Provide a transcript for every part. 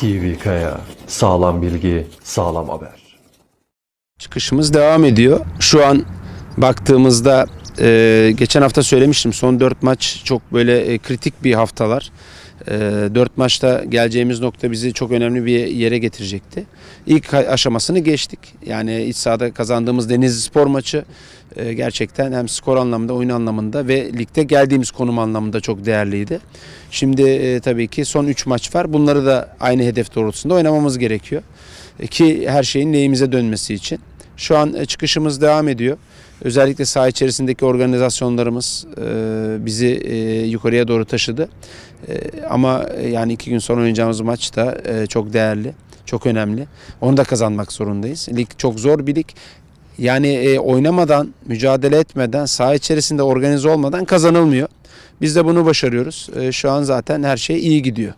TV Kaya. Sağlam bilgi, sağlam haber. Çıkışımız devam ediyor. Şu an baktığımızda geçen hafta söylemiştim, son 4 maç çok böyle kritik bir haftalar. 4 maçta geleceğimiz nokta bizi çok önemli bir yere getirecekti. İlk aşamasını geçtik. Yani iç sahada kazandığımız Denizlispor maçı gerçekten hem skor anlamında, oyun anlamında ve ligde geldiğimiz konum anlamında çok değerliydi. Şimdi tabii ki son 3 maç var. Bunları da aynı hedef doğrultusunda oynamamız gerekiyor. Ki her şeyin lehimize dönmesi için. Şu an çıkışımız devam ediyor. Özellikle saha içerisindeki organizasyonlarımız bizi yukarıya doğru taşıdı. Ama yani 2 gün sonra oynayacağımız maç da çok değerli, çok önemli. Onu da kazanmak zorundayız. Lig çok zor bir lig. Yani oynamadan, mücadele etmeden, saha içerisinde organize olmadan kazanılmıyor. Biz de bunu başarıyoruz. Şu an zaten her şey iyi gidiyor.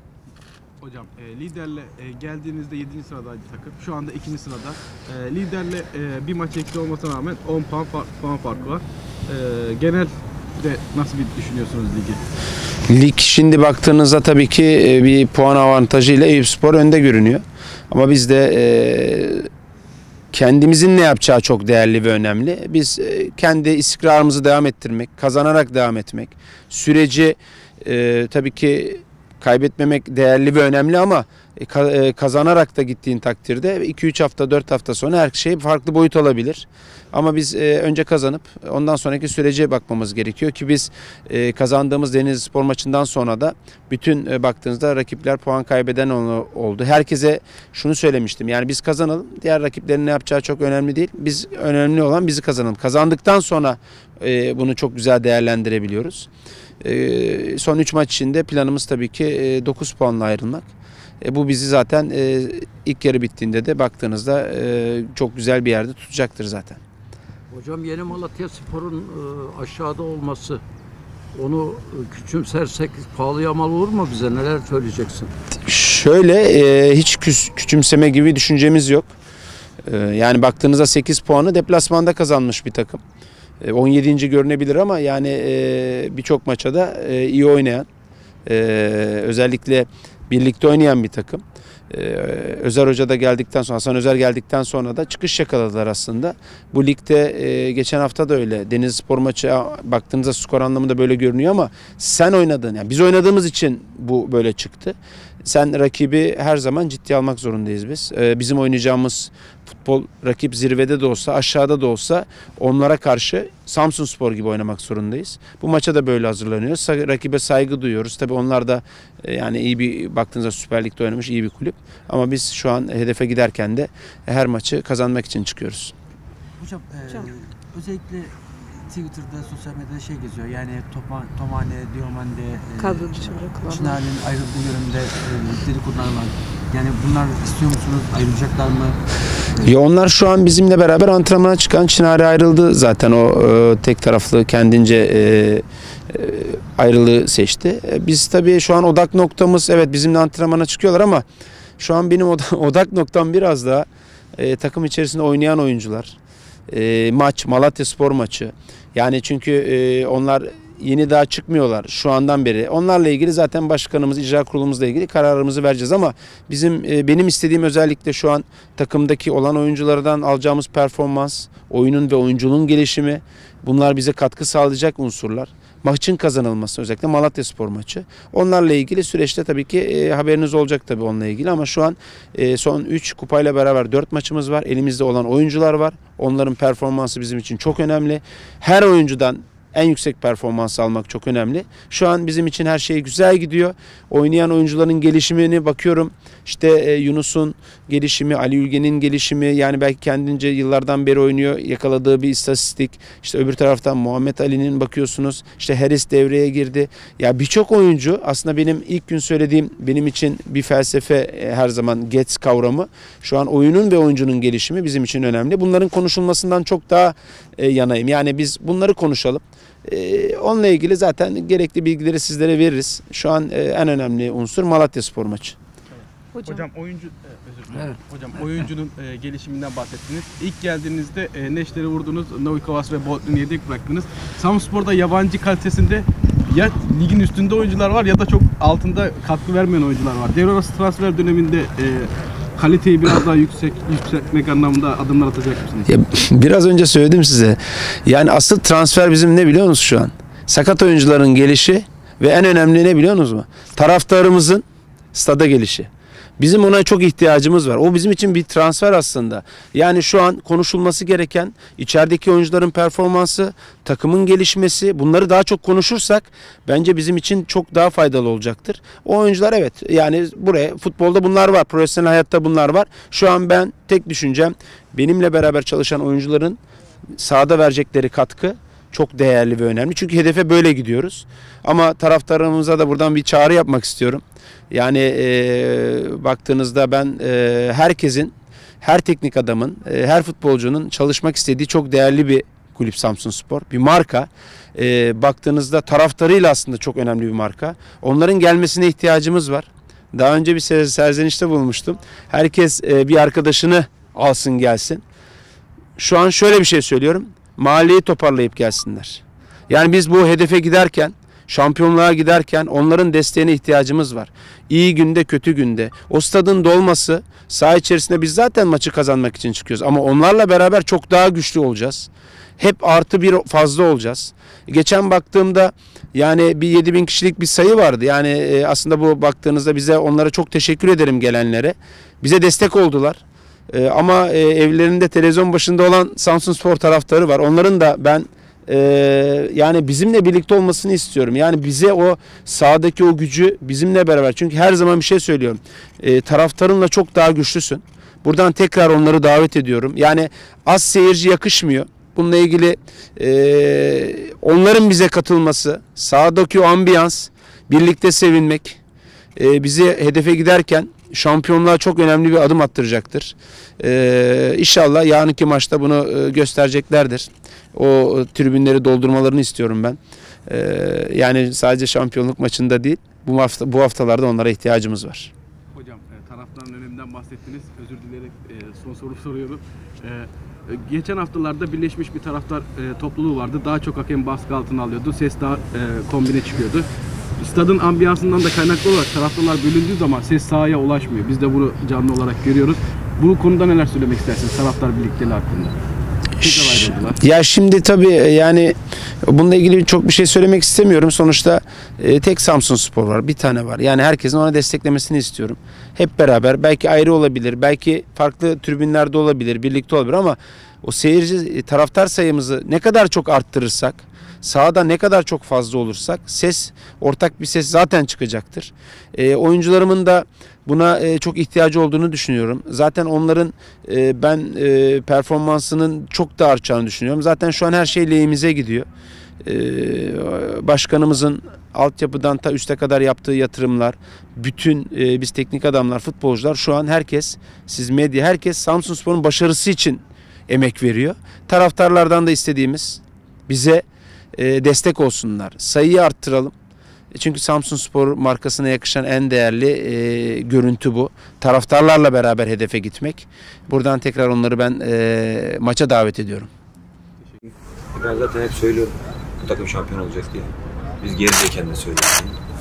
Hocam liderle geldiğinizde 7. sıradaydı takım. Şu anda 2. sırada. Liderle bir maç eksi olmasına rağmen 10 puan farkı var. Genelde nasıl bir düşünüyorsunuz ligi? Lig şimdi baktığınızda tabii ki bir puan avantajıyla Eyüpspor önde görünüyor. Ama biz de kendimizin ne yapacağı çok değerli ve önemli. Biz kendi istikrarımızı devam ettirmek, kazanarak devam etmek, süreci tabii ki kaybetmemek değerli ve önemli ama kazanarak da gittiğin takdirde 2-3 hafta 4 hafta sonra her şey farklı boyut alabilir. Ama biz önce kazanıp ondan sonraki sürece bakmamız gerekiyor ki biz kazandığımız Denizlispor maçından sonra da bütün baktığınızda rakipler puan kaybeden oldu. Herkese şunu söylemiştim, yani biz kazanalım, diğer rakiplerin ne yapacağı çok önemli değil. Biz önemli olan bizi kazanalım. Kazandıktan sonra bunu çok güzel değerlendirebiliyoruz. Son 3 maç içinde planımız tabii ki 9 puanla ayrılmak. Bu bizi zaten ilk yarı bittiğinde de baktığınızda çok güzel bir yerde tutacaktır zaten. Hocam Yeni Malatyaspor'un aşağıda olması, onu küçümsersek pahalıya mal olur mu bize? Neler söyleyeceksin? Şöyle hiç küçümseme gibi düşüncemiz yok. Yani baktığınızda 8 puanı deplasmanda kazanmış bir takım. 17. görünebilir ama yani birçok maça da iyi oynayan, özellikle birlikte oynayan bir takım. Özer Hoca da geldikten sonra, Hasan Özer geldikten sonra da çıkış yakaladılar aslında. Bu ligde geçen hafta da öyle. Denizlispor maçı baktığınızda skor anlamında böyle görünüyor ama sen oynadın. Yani biz oynadığımız için bu böyle çıktı. Sen rakibi her zaman ciddiye almak zorundayız biz. Bizim oynayacağımız futbol rakip zirvede de olsa, aşağıda da olsa onlara karşı Samsunspor gibi oynamak zorundayız. Bu maça da böyle hazırlanıyoruz. Rakibe saygı duyuyoruz. Tabii onlar da yani iyi bir, baktığınızda Süper Lig'de oynamış iyi bir kulüp. Ama biz şu an hedefe giderken de her maçı kazanmak için çıkıyoruz. Hocam. Özellikle Twitter'da, sosyal medyada geziyor. Yani Tomane, Diomande, kadro dışı bırakılanlar. Çınar'ın ayrıldığı yönünde dedikodular var. Yani bunlar istiyor musunuz? Ayrılacaklar mı? Ya onlar şu an bizimle beraber antrenmana çıkan. Çınar ayrıldı zaten, o tek taraflı kendince ayrılığı seçti. Biz tabii şu an odak noktamız, evet bizimle antrenmana çıkıyorlar ama şu an benim odak noktam biraz daha takım içerisinde oynayan oyuncular. Malatyaspor maçı. Yani çünkü onlar yeni daha çıkmıyorlar şu andan beri. Onlarla ilgili zaten başkanımız, icra kurulumuzla ilgili kararımızı vereceğiz ama benim istediğim özellikle şu an takımdaki olan oyunculardan alacağımız performans, oyunun ve oyunculuğun gelişimi, bunlar bize katkı sağlayacak unsurlar. Maçın kazanılması, özellikle Malatyaspor maçı. Onlarla ilgili süreçte tabii ki haberiniz olacak tabii onunla ilgili ama şu an son 3 kupayla beraber 4 maçımız var. Elimizde olan oyuncular var. Onların performansı bizim için çok önemli. Her oyuncudan en yüksek performans almak çok önemli. Şu an bizim için her şey güzel gidiyor. Oynayan oyuncuların gelişimini bakıyorum. İşte Yunus'un gelişimi, Ali Ülgen'in gelişimi, yani belki kendince yıllardan beri oynuyor, yakaladığı bir istatistik. İşte öbür taraftan Muhammed Ali'nin bakıyorsunuz. İşte Haris devreye girdi. Ya birçok oyuncu, aslında benim ilk gün söylediğim, benim için bir felsefe her zaman GETS kavramı. Şu an oyunun ve oyuncunun gelişimi bizim için önemli. Bunların konuşulmasından çok daha yanayım. Yani biz bunları konuşalım. Onunla ilgili zaten gerekli bilgileri sizlere veririz. Şu an en önemli unsur Malatyaspor maçı. Hocam oyuncu özür dilerim. Evet. Hocam oyuncunun gelişiminden bahsettiniz. İlk geldiğinizde Neşter'i vurdunuz, Novikovas ve Bolton'u yedek bıraktınız. Samsunspor'da yabancı kalitesinde ya ligin üstünde oyuncular var ya da çok altında katkı vermeyen oyuncular var. Devre arası transfer döneminde kaliteyi biraz daha yükseltmek anlamında adımlar atacak mısınız? Ya, biraz önce söyledim size. Yani asıl transfer bizim ne biliyor musunuz şu an? Sakat oyuncuların gelişi ve en önemli ne biliyor musunuz mu? Taraftarımızın stada gelişi. Bizim ona çok ihtiyacımız var. O bizim için bir transfer aslında. Yani şu an konuşulması gereken içerideki oyuncuların performansı, takımın gelişmesi, bunları daha çok konuşursak bence bizim için çok daha faydalı olacaktır. O oyuncular evet yani buraya futbolda bunlar var, profesyonel hayatta bunlar var. Şu an ben tek düşüncem benimle beraber çalışan oyuncuların sahada verecekleri katkı çok değerli ve önemli. Çünkü hedefe böyle gidiyoruz. Ama taraftarlarımıza da buradan bir çağrı yapmak istiyorum. Yani baktığınızda ben herkesin, her teknik adamın, her futbolcunun çalışmak istediği çok değerli bir kulüp Samsunspor. Bir marka. Baktığınızda taraftarıyla aslında çok önemli bir marka. Onların gelmesine ihtiyacımız var. Daha önce bir serzenişte bulmuştum. Herkes bir arkadaşını alsın gelsin. Şu an şöyle bir şey söylüyorum. Mahalleyi toparlayıp gelsinler. Yani biz bu hedefe giderken, şampiyonluğa giderken onların desteğine ihtiyacımız var. İyi günde, kötü günde. O stadın dolması, saha içerisinde biz zaten maçı kazanmak için çıkıyoruz. Ama onlarla beraber çok daha güçlü olacağız. Hep artı bir fazla olacağız. Geçen baktığımda yani bir 7.000 kişilik bir sayı vardı. Yani aslında bu baktığınızda bize onlara çok teşekkür ederim gelenlere. Bize destek oldular. Ama evlerinde televizyon başında olan Samsunspor taraftarı var. Onların da ben yani bizimle birlikte olmasını istiyorum. Yani bize o sahadaki o gücü bizimle beraber. Çünkü her zaman bir şey söylüyorum. Taraftarınla çok daha güçlüsün. Buradan tekrar onları davet ediyorum. Yani az seyirci yakışmıyor. Bununla ilgili onların bize katılması, sahadaki o ambiyans, birlikte sevinmek bizi hedefe giderken şampiyonluğa çok önemli bir adım attıracaktır. İnşallah yarınki maçta bunu göstereceklerdir. O tribünleri doldurmalarını istiyorum ben. Yani sadece şampiyonluk maçında değil, bu haftalarda onlara ihtiyacımız var. Hocam taraftarın öneminden bahsettiniz. Özür dileyerek son soru soruyorum. Geçen haftalarda birleşmiş bir taraftar topluluğu vardı. Daha çok hakem baskı altına alıyordu. Ses daha kombine çıkıyordu. Stadın ambiyansından da kaynaklı olarak taraftarlar bölündüğü zaman ses sahaya ulaşmıyor. Biz de bunu canlı olarak görüyoruz. Bu konuda neler söylemek istersiniz taraftar birlikteliği hakkında? Ya şimdi tabii yani bununla ilgili çok bir şey söylemek istemiyorum. Sonuçta tek Samsunspor var, bir tane var. Yani herkesin ona desteklemesini istiyorum. Hep beraber, belki ayrı olabilir, belki farklı tribünlerde olabilir, birlikte olabilir ama o seyirci taraftar sayımızı ne kadar çok arttırırsak, sahada ne kadar çok fazla olursak ortak bir ses zaten çıkacaktır. Oyuncularımın da buna çok ihtiyacı olduğunu düşünüyorum. Zaten onların ben performansının çok da artacağını düşünüyorum. Zaten şu an her şey lehimize gidiyor. Başkanımızın altyapıdan ta üste kadar yaptığı yatırımlar, bütün biz teknik adamlar, futbolcular şu an herkes, siz medya, herkes Samsunspor'un başarısı için emek veriyor. Taraftarlardan da istediğimiz bize destek olsunlar. Sayıyı arttıralım. Çünkü Samsunspor markasına yakışan en değerli görüntü bu. Taraftarlarla beraber hedefe gitmek. Buradan tekrar onları ben maça davet ediyorum. Ben zaten hep söylüyorum bu takım şampiyon olacak diye. Biz gerideyken de söylüyoruz.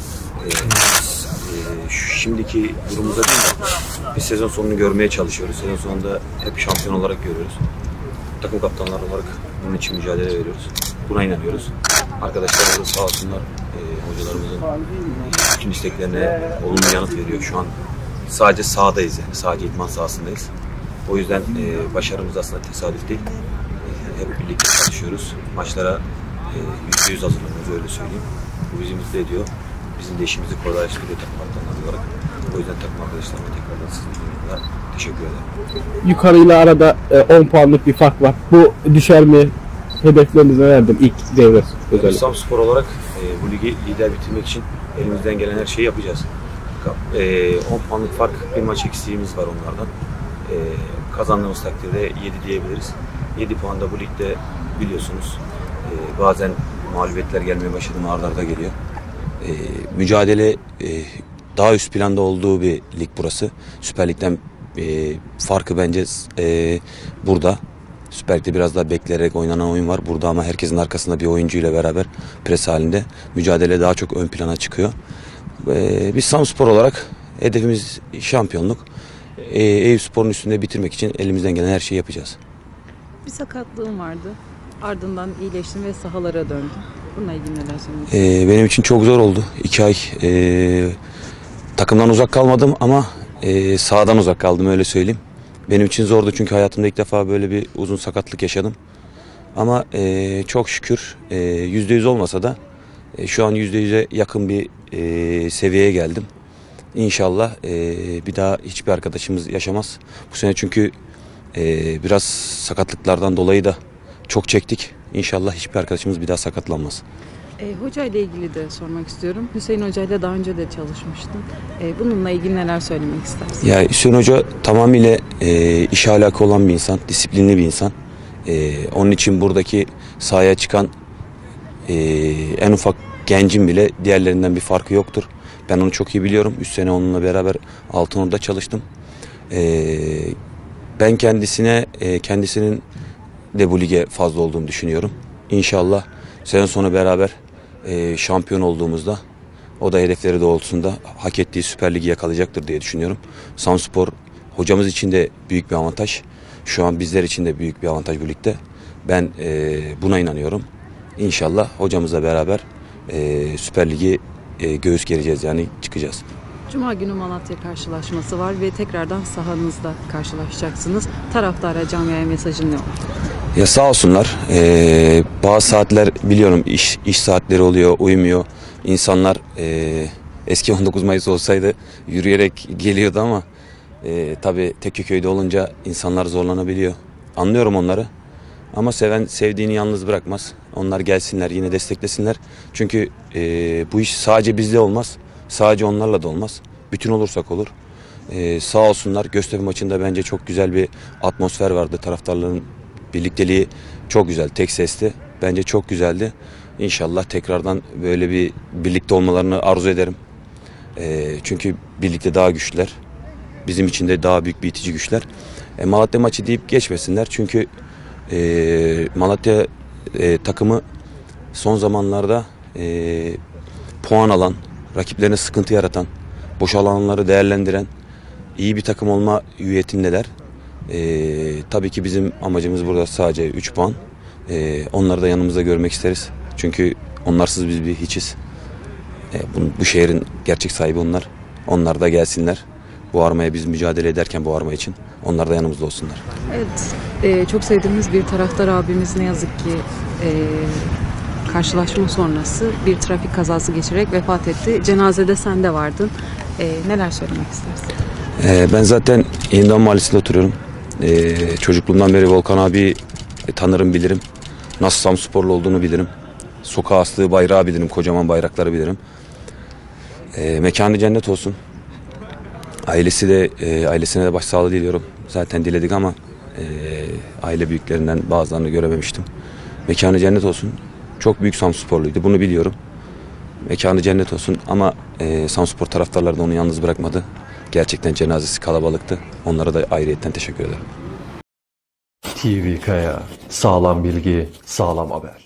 Şimdiki durumumuzda değil de biz sezon sonunu görmeye çalışıyoruz. Sezon sonunda hep şampiyon olarak görüyoruz. Takım kaptanları olarak bunun için mücadele veriyoruz. Buna inanıyoruz. Arkadaşlar da sağ olsunlar hocalarımızın bütün isteklerine olumlu yanıt veriyor. Şu an sadece sahadayız yani. Sadece idman sahasındayız. O yüzden başarımız aslında tesadüf değil. Hep birlikte çalışıyoruz. Maçlara %100 hazırlanıyoruz öyle söyleyeyim. Bu bizi mutlu ediyor. Bizim de işimizi kolaylaştırıyor takım kaptanları olarak. O yüzden takım arkadaşlarıma tekrardan sizinle teşekkür ederim. Yukarıyla arada 10 puanlık bir fark var. Bu düşer mi? Hedefleriniz nelerdir ilk devre özellikle? Samsunspor olarak bu ligi lider bitirmek için elimizden gelen her şeyi yapacağız. 10 puanlık fark, bir maç eksiğimiz var onlardan. Kazandığımız takdirde 7 diyebiliriz. 7 puan da bu ligde biliyorsunuz. Bazen mağlubiyetler gelmeye başladı mı arda arda geliyor. Mücadele daha üst planda olduğu bir lig burası. Süper Lig'den farkı bence burada. Süper Lig'de biraz daha bekleyerek oynanan oyun var. Burada ama herkesin arkasında bir oyuncuyla beraber pres halinde mücadele daha çok ön plana çıkıyor. Biz Samspor olarak hedefimiz şampiyonluk. Eyüpspor'un üstünde bitirmek için elimizden gelen her şeyi yapacağız. Bir sakatlığım vardı. Ardından iyileştim ve sahalara döndüm. Bununla ilgili neler söylemek Benim için çok zor oldu. 2 ay takımdan uzak kalmadım ama sahadan uzak kaldım, öyle söyleyeyim. Benim için zordu çünkü hayatımda ilk defa böyle bir uzun sakatlık yaşadım. Ama çok şükür %100 olmasa da şu an %100'e yakın bir seviyeye geldim. İnşallah bir daha hiçbir arkadaşımız yaşamaz. Bu sene çünkü biraz sakatlıklardan dolayı da çok çektik. İnşallah hiçbir arkadaşımız bir daha sakatlanmaz. Hoca ile ilgili de sormak istiyorum. Hüseyin Hoca ile daha önce de çalışmıştın. Bununla ilgili neler söylemek istersin? Ya Hüseyin Hoca tamamıyla iş alaka olan bir insan, disiplinli bir insan. Onun için buradaki sahaya çıkan en ufak gencin bile diğerlerinden bir farkı yoktur. Ben onu çok iyi biliyorum. 3 sene onunla beraber Altınordu'da çalıştım. Ben kendisinin de bu lige fazla olduğunu düşünüyorum. İnşallah sezon sonu beraber şampiyon olduğumuzda o da hedefleri doğrultusunda hak ettiği Süper Lig'i yakalayacaktır diye düşünüyorum. Samspor hocamız için de büyük bir avantaj. Şu an bizler için de büyük bir avantaj bu ligde. Ben buna inanıyorum. İnşallah hocamızla beraber Süper Lig'i göğüs gereceğiz, yani çıkacağız. Cuma günü Malatya karşılaşması var ve tekrardan sahanızda karşılaşacaksınız. Taraftara, camiaya mesajın ne oldu? Ya sağ olsunlar. Bazı saatler biliyorum iş saatleri oluyor, uyumuyor. İnsanlar eski 19 Mayıs olsaydı yürüyerek geliyordu ama tabii Tekkeköy'de olunca insanlar zorlanabiliyor. Anlıyorum onları. Ama seven sevdiğini yalnız bırakmaz. Onlar gelsinler, yine desteklesinler. Çünkü bu iş sadece bizle olmaz. Sadece onlarla da olmaz. Bütün olursak olur. Sağ olsunlar. Göztepe maçında bence çok güzel bir atmosfer vardı. Taraftarların birlikteliği çok güzel. Tek sesli. Bence çok güzeldi. İnşallah tekrardan böyle bir birlikte olmalarını arzu ederim. Çünkü birlikte daha güçlüler. Bizim için de daha büyük bir itici güçler. Malatya maçı deyip geçmesinler. Çünkü Malatya takımı son zamanlarda puan alan, rakiplerine sıkıntı yaratan, boş alanları değerlendiren iyi bir takım olma hüviyetindeler. Tabii ki bizim amacımız burada sadece 3 puan. Onları da yanımızda görmek isteriz. Çünkü onlarsız biz bir hiçiz. Bu şehrin gerçek sahibi onlar. Onlar da gelsinler. Bu armaya biz mücadele ederken bu arma için onlar da yanımızda olsunlar. Evet, çok sevdiğimiz bir taraftar abimiz ne yazık ki karşılaşma sonrası bir trafik kazası geçirerek vefat etti. Cenazede sen de vardın. Neler söylemek istersin? Ben zaten Yeniden Mahallesi'nde oturuyorum. Çocukluğumdan beri Volkan abi tanırım, bilirim. Nasıl Samsporlu olduğunu bilirim. Sokağa astığı bayrağı bilirim, kocaman bayrakları bilirim. Mekanı cennet olsun. Ailesine de başsağlığı diliyorum. Zaten diledik ama aile büyüklerinden bazılarını görememiştim. Mekanı cennet olsun. Çok büyük Samsporluydu, bunu biliyorum. Mekanı cennet olsun ama Samspor taraftarları da onu yalnız bırakmadı. Gerçekten cenazesi kalabalıktı. Onlara da ayrıyetten teşekkür ederim. TV Kaya, sağlam bilgi, sağlam haber.